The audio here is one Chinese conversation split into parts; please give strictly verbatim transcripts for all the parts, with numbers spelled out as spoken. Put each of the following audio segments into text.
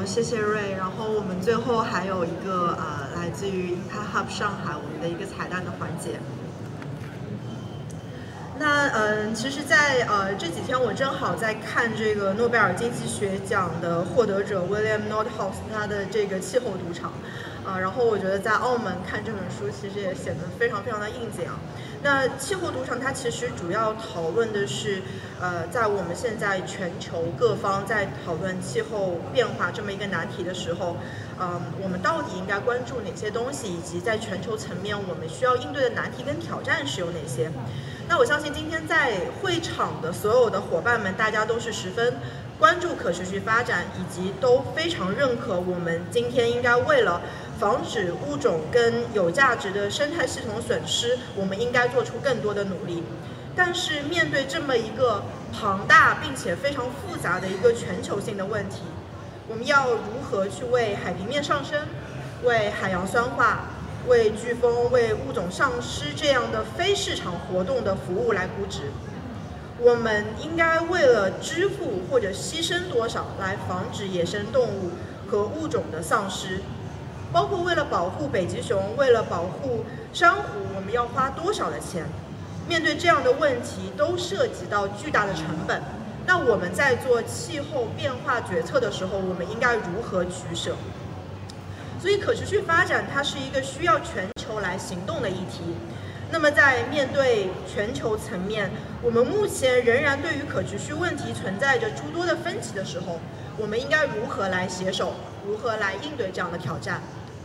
谢谢瑞。然后我们最后还有一个呃，来自于 Impact Hub 上海我们的一个彩蛋的环节。那嗯、呃，其实在，在呃这几天我正好在看这个诺贝尔经济学奖的获得者 William Nordhaus 他的这个气候赌场，啊、呃，然后我觉得在澳门看这本书其实也显得非常非常的应景啊。那气候赌场它其实主要讨论的是，呃，在我们现在全球各方在讨论气候变化这么一个难题的时候，嗯、呃，我们到底应该关注哪些东西，以及在全球层面我们需要应对的难题跟挑战是有哪些？那我相信今天在会场的所有的伙伴们，大家都是十分关注可持续发展，以及都非常认可我们今天应该为了防止物种跟有价值的生态系统损失，我们应该做出更多的努力。但是面对这么一个庞大并且非常复杂的一个全球性的问题，我们要如何去为海平面上升、为海洋酸化、为飓风、为物种丧失这样的非市场活动的服务来估值？我们应该为了支付或者牺牲多少来防止野生动物和物种的丧失？包括为了保护北极熊，为了保护珊瑚，我们要花多少的钱？面对这样的问题，都涉及到巨大的成本。那我们在做气候变化决策的时候，我们应该如何取舍？所以，可持续发展它是一个需要全球来行动的议题。那么，在面对全球层面，我们目前仍然对于可持续问题存在着诸多的分歧的时候，我们应该如何来携手，如何来应对这样的挑战？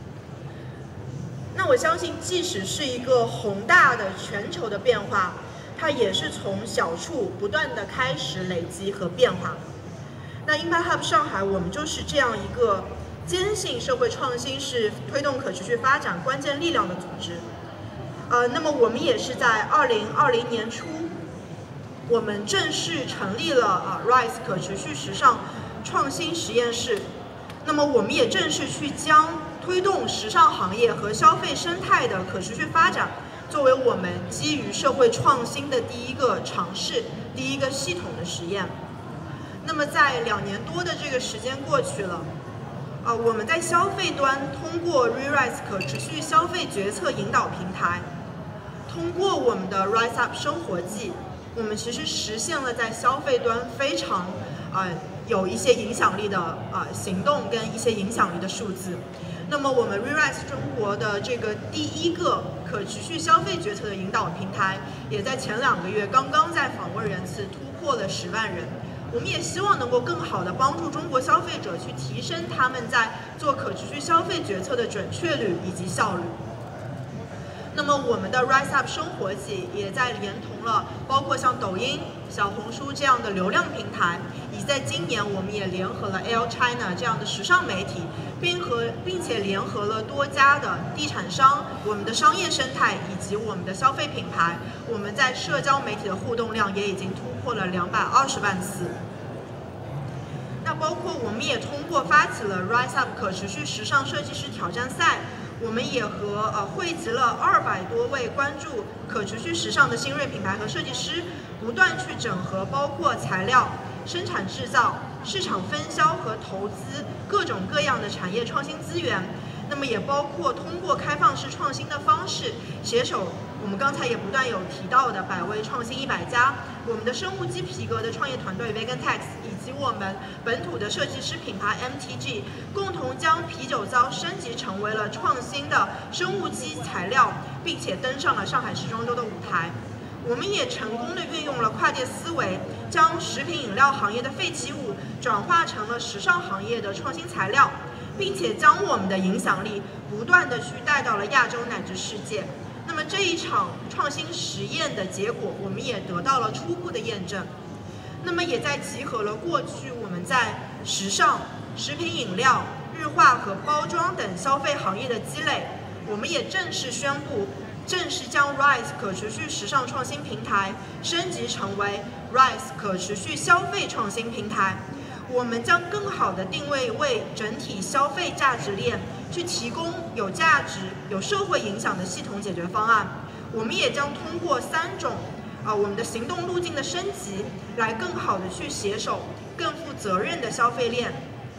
那我相信，即使是一个宏大的全球的变化，它也是从小处不断的开始累积和变化。那 Impact Hub 上海，我们就是这样一个坚信社会创新是推动可持续发展关键力量的组织。呃，那么我们也是在二零二零年初，我们正式成立了啊 Rise 可持续时尚创新实验室。那么我们也正式去将推动时尚行业和消费生态的可持续发展，作为我们基于社会创新的第一个尝试，第一个系统的实验。那么在两年多的这个时间过去了，呃，我们在消费端通过 ReRise 可持续消费决策引导平台，通过我们的 Rise Up 生活季，我们其实实现了在消费端非常呃有一些影响力的呃行动跟一些影响力的数字。那么我们 ReRise 中国的这个第一个可持续消费决策的引导平台，也在前两个月刚刚在访问人次突破了十万人。我们也希望能够更好地帮助中国消费者去提升他们在做可持续消费决策的准确率以及效率。那么我们的 Rise Up 生活季也在连同了包括像抖音、小红书这样的流量平台，以及在今年我们也联合了 L China 这样的时尚媒体，并和并且联合了多家的地产商、我们的商业生态以及我们的消费品牌，我们在社交媒体的互动量也已经突破了两百二十万次。那包括我们也通过发起了 Rise Up 可持续时尚设计师挑战赛，我们也和呃汇集了二百多位关注可持续时尚的新锐品牌和设计师，不断去整合包括材料、生产制造、市场分销和投资各种各样的产业创新资源。那么也包括通过开放式创新的方式，携手我们刚才也不断有提到的百威创新一百家，我们的生物基皮革的创业团队 VeganTex， 以及我们本土的设计师品牌 M T G， 共同将啤酒糟升级成为了创新的生物基材料，并且登上了上海时装周的舞台。我们也成功的运用了跨界思维，将食品饮料行业的废弃物转化成了时尚行业的创新材料，并且将我们的影响力不断的去带到了亚洲乃至世界。那么这一场创新实验的结果，我们也得到了初步的验证。那么也在集合了过去我们在时尚、食品饮料、日化和包装等消费行业的积累，我们也正式宣布，正式将 Rise 可持续时尚创新平台升级成为 Rise 可持续消费创新平台。我们将更好地定位为整体消费价值链，去提供有价值、有社会影响的系统解决方案。我们也将通过三种啊、呃、我们的行动路径的升级，来更好地去携手更负责任的消费链，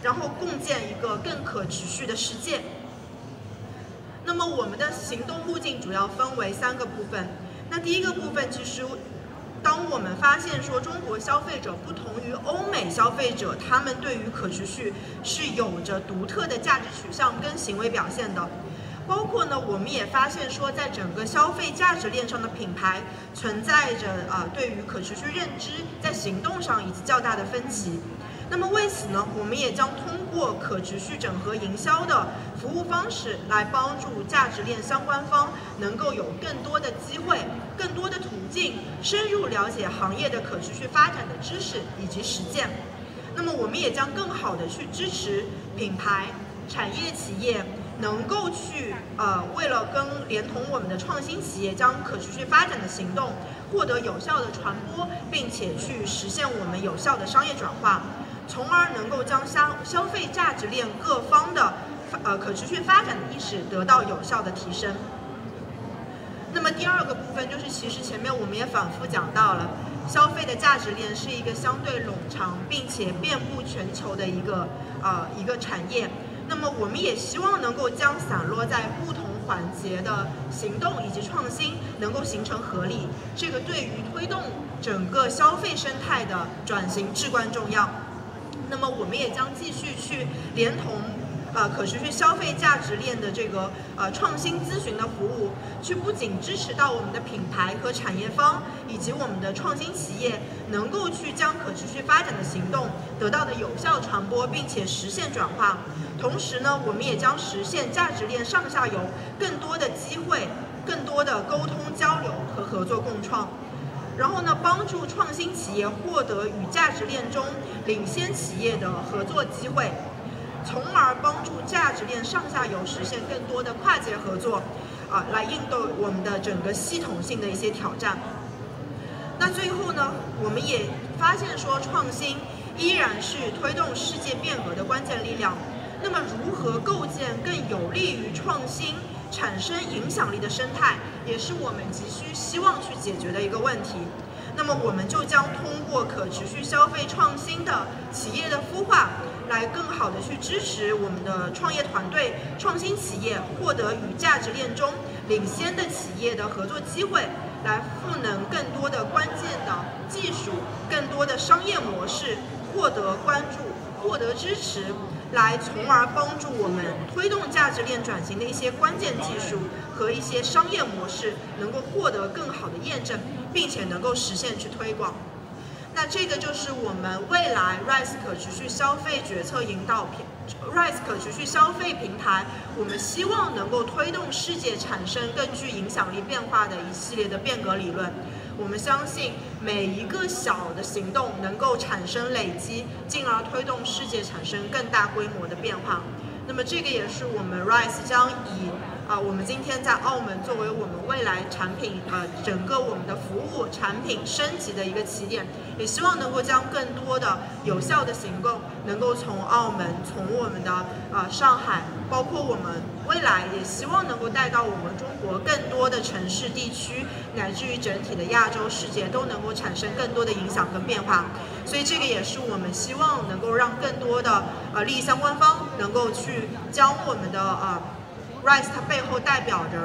然后共建一个更可持续的世界。那么我们的行动路径主要分为三个部分。那第一个部分，其实当我们发现说中国消费者不同于欧美消费者，他们对于可持续是有着独特的价值取向跟行为表现的。包括呢，我们也发现说，在整个消费价值链上的品牌存在着啊、呃、对于可持续认知在行动上以及较大的分歧。那么为此呢，我们也将通过可持续整合营销的服务方式来帮助价值链相关方能够有更多的机会、更多的途径，深入了解行业的可持续发展的知识以及实践。那么我们也将更好的去支持品牌、产业企业能够去呃，为了跟连同我们的创新企业，将可持续发展的行动获得有效的传播，并且去实现我们有效的商业转化，从而能够将消消费价值链各方的呃可持续发展的意识得到有效的提升。那么第二个部分就是，其实前面我们也反复讲到了，消费的价值链是一个相对冗长并且遍布全球的一个呃一个产业。那么我们也希望能够将散落在不同环节的行动以及创新能够形成合力，这个对于推动整个消费生态的转型至关重要。那么我们也将继续去连同呃可持续消费价值链的这个呃创新咨询的服务，去不仅支持到我们的品牌和产业方以及我们的创新企业，能够去将可持续发展的行动得到的有效传播，并且实现转化。同时呢，我们也将实现价值链上下游更多的机会、更多的沟通交流和合作共创。然后呢，帮助创新企业获得与价值链中领先企业的合作机会，从而帮助价值链上下游实现更多的跨界合作，啊、呃，来应对我们的整个系统性的一些挑战。那最后呢，我们也发现说，创新依然是推动世界变革的关键力量。那么，如何构建更有利于创新、产生影响力的生态，也是我们急需希望去解决的一个问题。那么，我们就将通过可持续消费创新的企业的孵化，来更好的去支持我们的创业团队、创新企业获得与价值链中领先的企业的合作机会，来赋能更多的关键的技术、更多的商业模式获得关注、获得支持。来，从而帮助我们推动价值链转型的一些关键技术和一些商业模式能够获得更好的验证，并且能够实现去推广。那这个就是我们未来 Rise 可持续消费决策引导平 Rise 可持续消费平台，我们希望能够推动世界产生更具影响力变化的一系列的变革理论。我们相信每一个小的行动能够产生累积，进而推动世界产生更大规模的变化。那么这个也是我们 Rise 将以啊、呃，我们今天在澳门作为我们未来产品呃整个我们的服务产品升级的一个起点，也希望能够将更多的有效的行动能够从澳门、从我们的呃上海，包括我们未来也希望能够带到我们中国更多的城市地区，乃至于整体的亚洲世界都能够产生更多的影响跟变化。所以这个也是我们希望能够让更多的呃利益相关方能够去将我们的呃 Rise 它背后代表着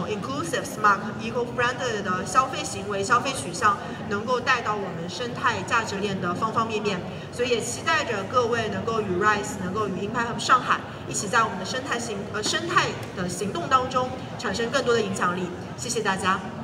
rational、inclusive、smart、eco-friendly 的消费行为、消费取向，能够带到我们生态价值链的方方面面。所以也期待着各位能够与 Rise、能够与 Impact Hub 上海一起在我们的生态行呃生态的行动当中产生更多的影响力。谢谢大家。